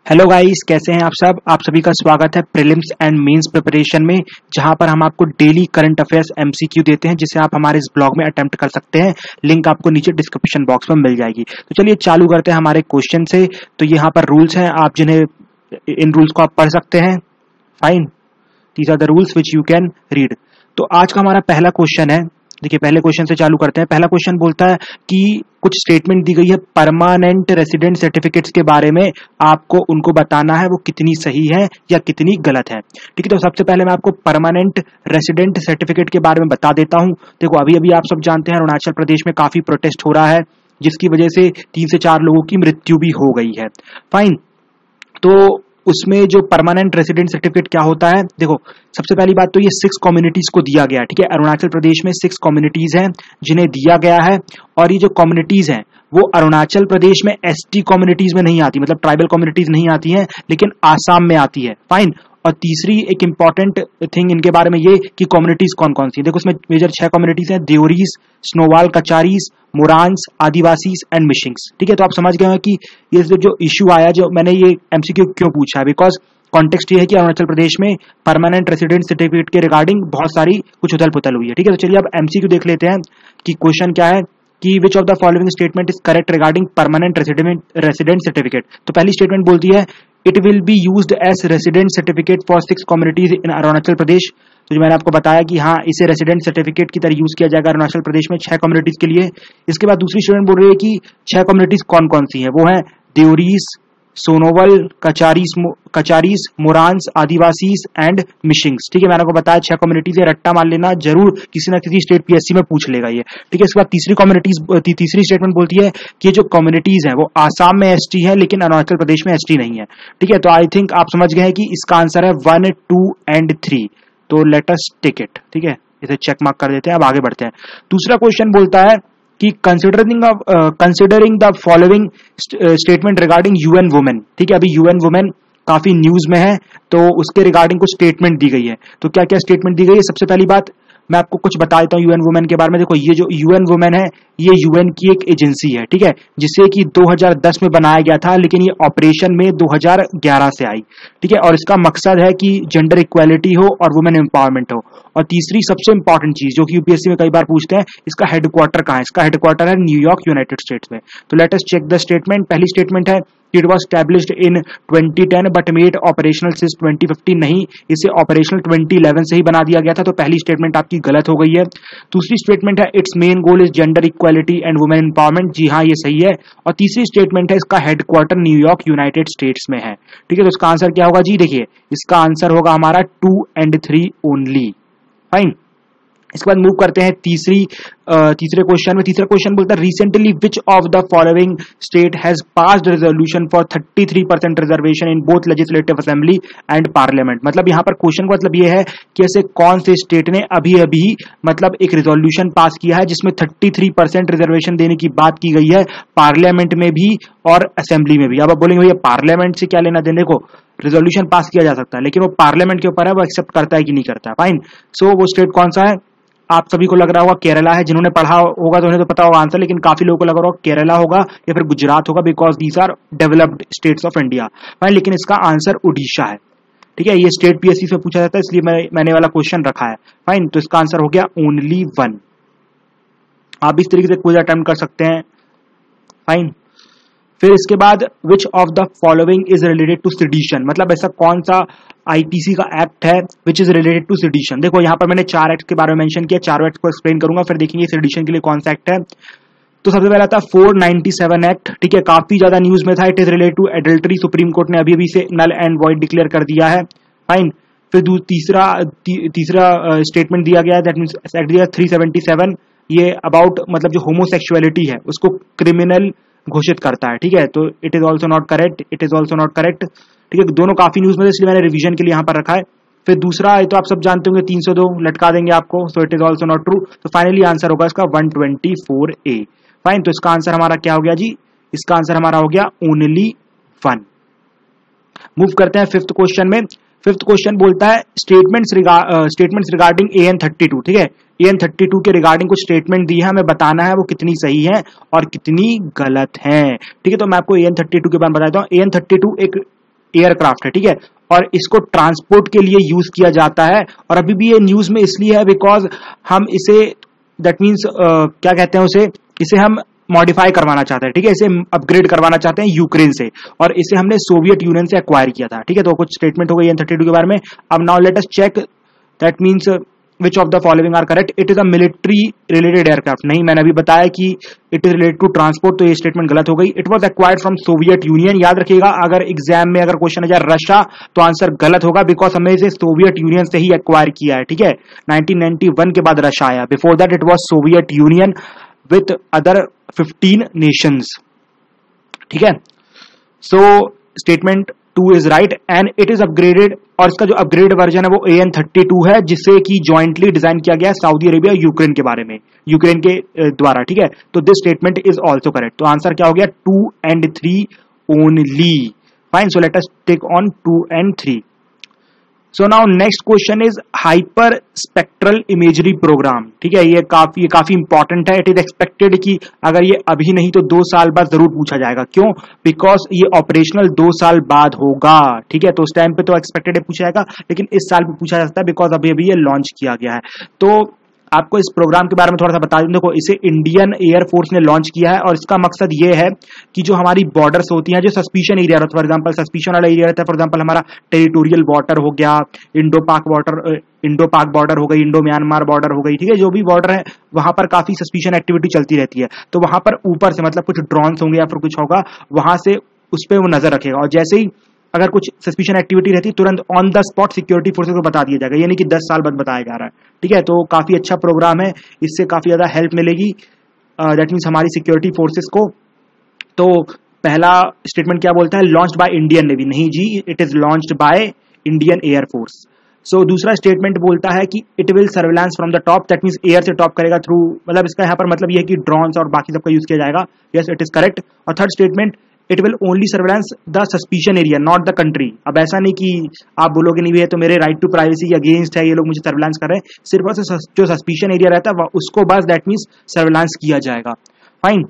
Hello guys, कैसे हैं आप सभी का स्वागत है प्रीलिम्स एंड मेंस प्रिपरेशन में, जहां पर हम आपको डेली करंट अफेयर्स एमसीक्यू देते हैं, जिसे आप हमारे इस ब्लॉग में अटेम्प्ट कर सकते हैं। लिंक आपको नीचे डिस्क्रिप्शन बॉक्स में मिल जाएगी। तो चलिए चालू करते हैं हमारे क्वेश्चन से। तो यहाँ पर रूल्स हैं, आप जिन्हें इन रूल्स को आप पढ़ सकते हैं। Fine, these are the rules which you can read. तो आज का हमारा पहला क्वेश्चन है, देखिए पहले क्वेश्चन से चालू करते हैं। पहला क्वेश्चन बोलता है कि कुछ स्टेटमेंट दी गई है परमानेंट रेसिडेंट सर्टिफिकेट्स के बारे में, आपको उनको बताना है वो कितनी सही है या कितनी गलत है। ठीक है, तो सबसे पहले मैं आपको परमानेंट रेसिडेंट सर्टिफिकेट के बारे में बता देता हूं। देखो अभी अभी आप सब जानते हैं अरुणाचल प्रदेश में काफी प्रोटेस्ट हो रहा है, जिसकी वजह से 3 से 4 लोगों की मृत्यु भी हो गई है। फाइन, तो उसमें जो परमानेंट रेसिडेंट सर्टिफिकेट क्या होता है, देखो सबसे पहली बात तो ये 6 कम्युनिटीज को दिया गया है। ठीक है, अरुणाचल प्रदेश में 6 कम्युनिटीज हैं जिन्हें दिया गया है, और ये जो कम्युनिटीज हैं वो अरुणाचल प्रदेश में एसटी कम्युनिटीज में नहीं आती, मतलब ट्राइबल कम्युनिटीज नहीं आती हैं, लेकिन आसाम में आती है। फाइन, और तीसरी एक इंपॉर्टेंट थिंग इनके बारे में ये कि कम्युनिटीज कौन कौन सी है। देखो उसमें मेजर 6 कम्युनिटीज हैं, देवरीज, स्नोवाल, कचारीज, मोरांस, आदिवासीज एंड मिशिंग्स। ठीक है, तो आप समझ गए हैं कि ये जो इश्यू आया, जो मैंने ये एमसीक्यू क्यों पूछा है, बिकॉज कॉन्टेक्स्ट ये है कि अरुणाचल प्रदेश में परमानेंट रेसिडेंट सर्टिफिकेट के रिगार्डिंग बहुत सारी कुछ उथल पुथल हुई है। ठीक है, तो चलिए अब एमसीक्यू देख लेते हैं कि क्वेश्चन क्या है कि which of the following statement is correct regarding permanent resident certificate. तो पहली स्टेटमेंट बोलती है it will be used as resident certificate for 6 communities in Arunachal Pradesh. तो जो मैंने आपको बताया कि हाँ इसे रेसिडेंट सर्टिफिकेट की तरह यूज किया जाएगा अरुणाचल प्रदेश में 6 कम्युनिटीज के लिए। इसके बाद दूसरी स्टेटमेंट बोल रही है कि 6 कम्युनिटीज कौन कौन सी है, वो है देवरीज, सोनोवल, कचारीज, मोरांस, आदिवासीज एंड मिशिंग्स। ठीक है, मैंने आपको बताया 6 कम्युनिटीज है, रट्टा मान लेना, जरूर किसी ना किसी स्टेट पीएससी में पूछ लेगा ये। ठीक है, इसके बाद तीसरी स्टेटमेंट बोलती है कि जो कम्युनिटीज है वो आसाम में एसटी है, लेकिन अरुणाचल प्रदेश में एसटी नहीं है। ठीक है, तो आई थिंक आप समझ गए हैं कि इसका आंसर है 1, 2 एंड 3। तो लेट अस टेक इट। ठीक है, इसे चेक मार्क कर देते हैं, अब आगे बढ़ते हैं। दूसरा क्वेश्चन बोलता है कि considering the following statement regarding UN women. ठीक है, अभी यूएन वुमेन काफी न्यूज में है, तो उसके रिगार्डिंग कुछ स्टेटमेंट दी गई है। तो क्या क्या स्टेटमेंट दी गई है, सबसे पहली बात मैं आपको कुछ बता देता हूं यूएन वुमेन के बारे में। देखो ये जो यूएन वुमेन है ये यूएन की एक एजेंसी है, ठीक है, जिसे कि 2010 में बनाया गया था, लेकिन ये ऑपरेशन में 2011 से आई। ठीक है, और इसका मकसद है कि जेंडर इक्वालिटी हो और वुमेन एम्पावरमेंट हो। और तीसरी सबसे इंपॉर्टेंट चीज जो कि यूपीएससी में कई बार पूछते हैं, इसका हेडक्वार्टर कहां है, इसका हेडक्वार्टर है न्यूयॉर्क, यूनाइटेड स्टेट्स में। तो let us check the statement. पहली स्टेटमेंट है it was established in 2010 but made operational since 2015। नहीं, इसे ऑपरेशनल 2011 से ही बना दिया गया था, तो पहली स्टेटमेंट आपकी गलत हो गई है। दूसरी स्टेटमेंट है it's main goal is gender equality and women empowerment. जी हाँ, ये सही है। और तीसरी स्टेटमेंट है इसका हेडक्वार्टर न्यूयॉर्क, यूनाइटेड स्टेट्स में है। ठीक है, तो इसका आंसर क्या होगा जी, देखिए इसका आंसर होगा हमारा 2 and 3 ओनली। फाइन, इसके बाद मूव करते हैं तीसरे क्वेश्चन में। तीसरा क्वेश्चन बोलता है recently which of the following state has passed resolution for 33% reservation in both legislative assembly and parliament. मतलब यहां पर क्वेश्चन का मतलब यह है कि ऐसे कौन से स्टेट ने अभी अभी मतलब एक रेजोल्यूशन पास किया है जिसमें 33% रिजर्वेशन देने की बात की गई है, पार्लियामेंट में भी और असेंबली में भी। अब आप बोलेंगे भैया पार्लियामेंट से क्या लेना देने को, रेजोल्यूशन पास किया जा सकता है, लेकिन वो पार्लियामेंट के ऊपर है, वो एक्सेप्ट करता है कि नहीं करता है। फाइन, सो वो स्टेट कौन सा है, आप सभी को लग रहा होगा केरला है। जिन्होंने पढ़ा होगा तो उन्हें तो पता होगा आंसर, लेकिन काफी लोगों को लग रहा होगा केरला होगा या फिर गुजरात होगा, because these are developed states of India. Fine, लेकिन इसका आंसर उड़ीसा है। ठीक है, ये स्टेट पीएससी से पूछा जाता है, इसलिए मैंने वाला क्वेश्चन रखा है। फाइन, तो इसका आंसर हो गया ओनली 1। आप इस तरीके से क्विज अटेम्प्ट कर सकते हैं। फाइन, फिर इसके बाद which of the following is related to sedition. मतलब ऐसा कौन सा आईपीसी का एक्ट है which is related to sedition. देखो यहां पर मैंने 4 एक्ट के बारे में मेंशन किया, 4 एक्ट को एक्सप्लेन करूंगा, फिर देखेंगे सेडिशन के लिए कौन सा एक्ट है। तो सबसे पहला था 497 एक्ट। ठीक है, काफी ज्यादा न्यूज में था, it is related to adultery. Supreme court ने अभी अभी से नल एंड वॉइड डिक्लेयर कर दिया है। फाइन, फिर तीसरा स्टेटमेंट दिया गया है, दैट मींस एक्ट दिया 377, ये अबाउट मतलब जो होमोसेक्सुअलिटी है उसको क्रिमिनल घोषित करता है। ठीक है, तो it is also not correct, it is also not correct. ठीक है, दोनों काफी न्यूज में, इसलिए मैंने रिवीजन के लिए यहां पर रखा है। फिर दूसरा तो आप सब जानते होंगे 302 लटका देंगे आपको, so it is also not true. तो फाइनली आंसर होगा इसका 124A। फाइन, तो इसका आंसर हमारा क्या हो गया जी, इसका आंसर हमारा हो गया ओनली 1। मूव करते हैं फिफ्थ क्वेश्चन में। फिफ्थ क्वेश्चन बोलता है स्टेटमेंट्स रिगार्डिंग AN32। ठीक है, AN32 के रिगार्डिंग कुछ स्टेटमेंट दी है, हमें बताना है वो कितनी सही है और कितनी गलत है। ठीक है, तो मैं आपको AN32 के बारे में बताता हूँ। AN32 एक एयरक्राफ्ट है, ठीक है, और इसको ट्रांसपोर्ट के लिए यूज किया जाता है। और अभी भी ये न्यूज में इसलिए है बिकॉज हम इसे दैट मीन्स क्या कहते हैं उसे, इसे हम मॉडिफाई करवाना चाहते हैं, ठीक है, इसे अपग्रेड करवाना चाहते हैं यूक्रेन से, और इसे हमने सोवियत यूनियन से एक्वायर किया था, ठीक है। तो कुछ स्टेटमेंट हो गई N-32 के बारे में। अब now let us check that means which of the following are correct. It is a military related aircraft, नहीं, मैंने अभी बताया कि it is related to transport, तो ये स्टेटमेंट गलत हो गई। It was acquired from Soviet Union, याद रखिएगा अगर एग्जाम में अगर क्वेश्चन है रशिया तो आंसर गलत होगा बिकॉज हमने इसे सोवियत यूनियन से ही एक्वायर किया है, ठीक है। 1991 के बाद रशिया आया, before that it was Soviet Union with other 15 nations, ठीक है। So statement 2 is right and it is upgraded, और इसका जो अपग्रेड वर्जन है वो AN-32 है, जिससे कि जॉइंटली डिजाइन किया गया है सऊदी अरेबिया यूक्रेन के बारे में, यूक्रेन के द्वारा, ठीक है। तो this statement is also correct. तो आंसर क्या हो गया 2 and 3 only. Fine, so let us take on 2 and 3। So now next question is hyperspectral imagery programme, ठीक है। ये काफी इंपॉर्टेंट है। इट इज एक्सपेक्टेड कि अगर ये अभी नहीं तो 2 साल बाद जरूर पूछा जाएगा। क्यों? बिकॉज ये ऑपरेशनल 2 साल बाद होगा, ठीक है। तो उस टाइम पे तो एक्सपेक्टेड है पूछा जाएगा, लेकिन इस साल भी पूछा जा सकता है बिकॉज अभी अभी ये लॉन्च किया गया है। तो आपको इस प्रोग्राम के बारे में थोड़ा सा बता दूं। देखो, इसे इंडियन एयरफोर्स ने लॉन्च किया है और इसका मकसद ये है कि जो हमारी बॉर्डर्स होती हैं, जो सस्पिशन एरिया रहता है, फॉर एग्जांपल सस्पिशन वाला एरिया रहता है, फॉर एग्जांपल हमारा टेरिटोरियल बॉर्डर हो गया, इंडो पाक बॉर्डर हो गई, इंडो म्यांमार बॉर्डर हो गई, ठीक है, जो भी बॉर्डर है वहां पर काफी सस्पिशन एक्टिविटी चलती रहती है। तो वहां पर ऊपर से मतलब कुछ ड्रोन्स होंगे या फिर कुछ होगा, वहां से उस पर वो नजर रखेगा, और जैसे ही अगर कुछ सस्पिशन एक्टिविटी रहती है तुरंत on the spot security forces को बता दिया जाएगा, यानी कि 10 साल बाद बताया जा रहा है, ठीक है। तो काफी अच्छा प्रोग्राम है, इससे काफी ज्यादा हेल्प मिलेगी दैट मीन्स हमारी सिक्योरिटी फोर्सेस को। तो पहला स्टेटमेंट क्या बोलता है, लॉन्च्ड बाय इंडियन नेवी, नहीं जी, it is launched by Indian Air Force. So दूसरा स्टेटमेंट बोलता है कि it will surveillance from the top, that means air से टॉप करेगा थ्रू, मतलब इसका यहाँ पर मतलब ये है कि ड्रोन्स और बाकी सबका यूज किया जाएगा। Yes, it is correct. और third statement, it will only surveillance the suspicion area not the country. अब ऐसा नहीं कि आप बोलोगे नहीं भी है तो मेरे राइट टू प्राइवेसी के अगेंस्ट है, ये लोग मुझे सर्वेलेंस कर रहे हैं, सिर्फ और सिर्फ जो सस्पिशन एरिया रहता है उसको बस दैट मीन्स सर्वेलेंस किया जाएगा। फाइन,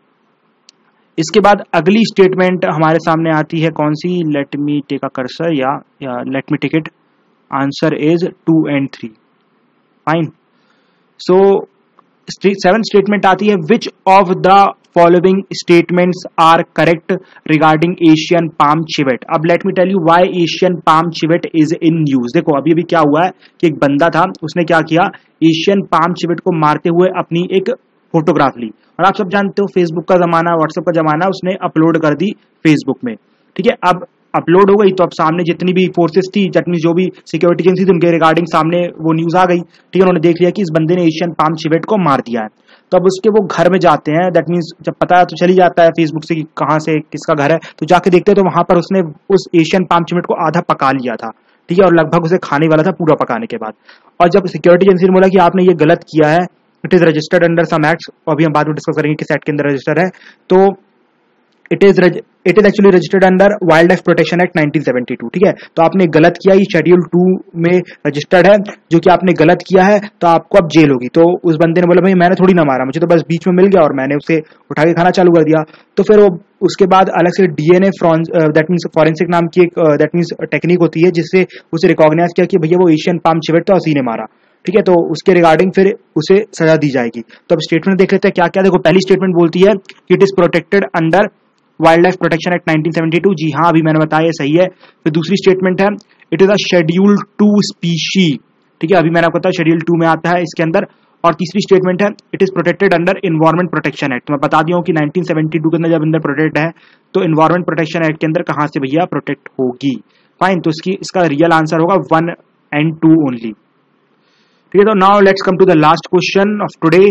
इसके बाद अगली स्टेटमेंट हमारे सामने आती है कौन सी, let me take a cursor या let me take it, answer is 2 and 3। Fine, so 7th statement आती है, which of the following statements are correct regarding Asian palm civet. अब let me tell you why Asian palm civet is in news. देखो, अभी अभी क्या हुआ है कि एक बंदा था, उसने क्या किया, एशियन पाम चिवेट को मारते हुए अपनी एक फोटोग्राफ ली, और आप सब जानते हो फेसबुक का जमाना, व्हाट्सएप का जमाना, उसने अपलोड कर दी फेसबुक में, ठीक है। अब अपलोड हो गई तो अब सामने जितनी भी फोर्सेस थी, जितनी जो भी सिक्योरिटी एजेंसी थी, उनके रिगार्डिंग सामने वो न्यूज आ गई, ठीक है। उन्होंने देख लिया कि इस बंदे ने एशियन पाम चिवेट को मार दिया है। तो अब उसके वो घर में जाते हैं, दैट मीन्स जब पता है तो चली जाता है फेसबुक से कि कहाँ से किसका घर है, तो जाके देखते हैं तो वहां पर उसने उस एशियन पाम चिवेट को आधा पका लिया था, ठीक है, और लगभग उसे खाने वाला था पूरा पकाने के बाद। और जब सिक्योरिटी एजेंसी ने बोला कि आपने ये गलत किया है, it is registered under some acts, अभी हम बाद में डिस्कस करेंगे किस एक्ट के अंदर रजिस्टर है, तो it is actually registered under wildlife protection act 1972, ठीक है। तो आपने गलत किया, ये शेड्यूल 2 में रजिस्टर्ड है, जो कि आपने गलत किया है, तो आपको अब जेल होगी। तो उस बंदे ने बोला भाई मैंने थोड़ी ना मारा, मुझे तो बस बीच में मिल गया और मैंने उसे उठा के खाना चालू कर दिया। तो फिर वो उसके बाद अलग से DNA दैट मीन्स फॉरेंसिक नाम की एक दैट मीन्स टेक्निक होती है, जिससे उसे रिकॉग्नाइज किया कि भैया वो एशियन पाम चिवेट था, उसी ने मारा, ठीक है। तो उसके रिगार्डिंग फिर उसे सजा दी जाएगी। तो अब स्टेटमेंट देख लेते हैं क्या क्या। देखो, पहली स्टेटमेंट बोलती है कि it is protected under wildlife protection act 1972, जी हाँ, अभी मैंने बताया सही है। फिर दूसरी स्टेटमेंट है, it is a schedule 2 species, ठीक है, अभी मैंने आपको बताया शेड्यूल 2 में आता है इसके अंदर। और तीसरी स्टेटमेंट है, it is protected under environment protection act. मैं बता दिया हूं कि 1972 के अंदर जब अंदर प्रोटेक्ट है तो एनवायरमेंट प्रोटेक्शन एक्ट के अंदर कहां से भैया प्रोटेक्ट होगी। फाइन, तो इसका रियल आंसर होगा 1 and 2 ओनली, ठीक है। तो now let's come to the last question of today.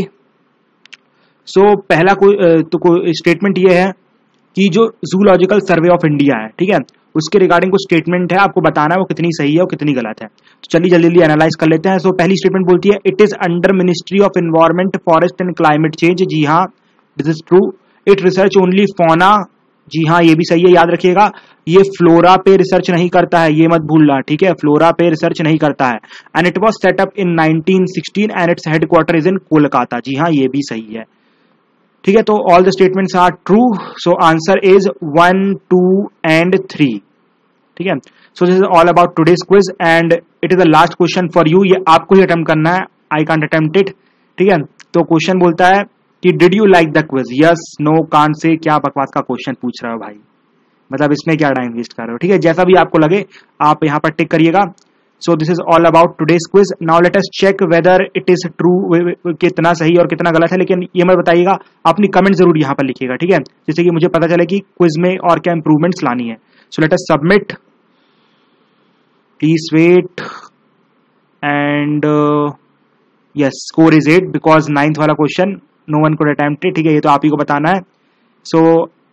So पहला स्टेटमेंट ये है कि जो जूलॉजिकल सर्वे ऑफ इंडिया है, ठीक है, उसके रिगार्डिंग कुछ स्टेटमेंट है, आपको बताना है वो कितनी सही है और कितनी गलत है। तो चलिए जल्दी एनालाइज कर लेते हैं। सो पहली स्टेटमेंट बोलती है, it is under ministry of environment, forest and climate change, जी हाँ, this is true. It research only fauna, जी हाँ, ये भी सही है, याद रखिएगा। ये फ्लोरा पे रिसर्च नहीं करता है, ये मत भूलना, ठीक है, फ्लोरा पे रिसर्च नहीं करता है। And it was set up in 1916 and it's headquarter is in Kolkata, जी हाँ, ये भी सही है, ठीक है। तो all the statements are true, so answer is 1, 2 and 3। ठीक है। So this is all about today's quiz and it is the last question for you. ये आपको ही अटेम्प्ट करना है, आई कांट अटेम्प्ट इट। ठीक है, तो क्वेश्चन बोलता है कि did you like the quiz, yes no can't say, क्या बकवास का क्वेश्चन पूछ रहे हो भाई, मतलब इसमें क्या टाइम वेस्ट कर रहे हो। ठीक है, जैसा भी आपको लगे आप यहाँ पर टिक करिएगा। So this is all about today's quiz. Now let us check whether it is true, कितना सही और कितना गलत है, लेकिन ये मत बताइएगा, अपनी कमेंट जरूर यहाँ पर लिखिएगा। ठीक है, जिससे कि मुझे पता चले कि क्विज में और क्या इंप्रूवमेंट्स लानी है। So let us submit, please wait and yes, score is 8 because 9th वाला question no one could attempt it. ठीक है, ये तो आप ही को बताना है। सो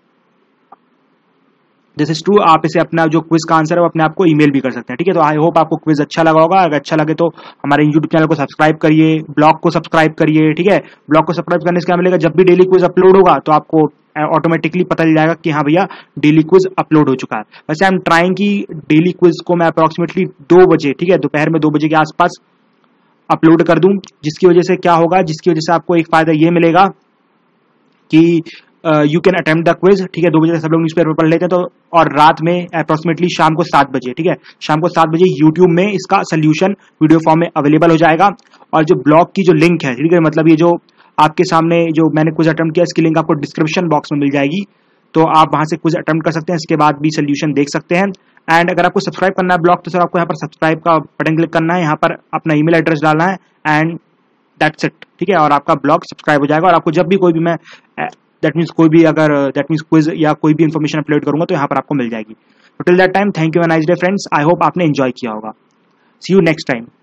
दिस इज ट्रू, आप इसे अपना जो क्विज का आंसर है वो अपने आप को ईमेल भी कर सकते हैं। ठीक है, तो आई होप आपको क्विज अच्छा लगा होगा। अगर अच्छा लगे तो हमारे यूट्यूब चैनल को सब्सक्राइब करिए, ब्लॉग को सब्सक्राइब करिए। ठीक है, ब्लॉग को सब्सक्राइब करने से क्या मिलेगा, जब भी डेली क्विज अपलोड होगा तो आपको ऑटोमेटिकली पता चल जाएगा कि हाँ भैया डेली क्विज अपलोड हो चुका है। वैसे आई एम ट्राइंग कि डेली क्विज को मैं अप्रोक्सीमेटली 2 बजे, ठीक है, दोपहर में 2 बजे के आसपास अपलोड कर दूं, जिसकी वजह से क्या होगा, जिसकी वजह से आपको एक फायदा ये मिलेगा कि you can attempt the quiz. ठीक है, 2 बजे सब लोग न्यूज़पेपर पढ़ लेते हैं, तो और रात में अप्रोक्सीमेटली शाम को 7 बजे, ठीक है, शाम को 7 बजे यूट्यूब में इसका सोल्यूशन वीडियो फॉर्म में अवेलेबल हो जाएगा। और जो ब्लॉग की जो लिंक है, ठीक है, मतलब ये जो आपके सामने जो मैंने क्विज अटेम्प्ट किया इसकी लिंक आपको डिस्क्रिप्शन बॉक्स में मिल जाएगी, तो आप वहां से क्विज अटेम्प्ट कर सकते हैं, इसके बाद भी सोल्यूशन देख सकते हैं। एंड अगर आपको सब्सक्राइब करना है ब्लॉग, तो सर आपको यहाँ पर सब्सक्राइब का बटन क्लिक करना है, यहाँ पर अपना ईमेल एड्रेस डालना है एंड दैट्स इट। ठीक है, और आपका ब्लॉग सब्सक्राइब हो जाएगा और आपको जब भी कोई भी मैं दैट मीन्स कोई भी अगर दैट मीन्स क्विज या कोई भी इन्फॉर्मेशन अपलोड करूंगा तो यहाँ पर आपको मिल जाएगी। तो till that time, thank you and nice day friends, I hope आपने एंजॉय किया होगा। See you next time.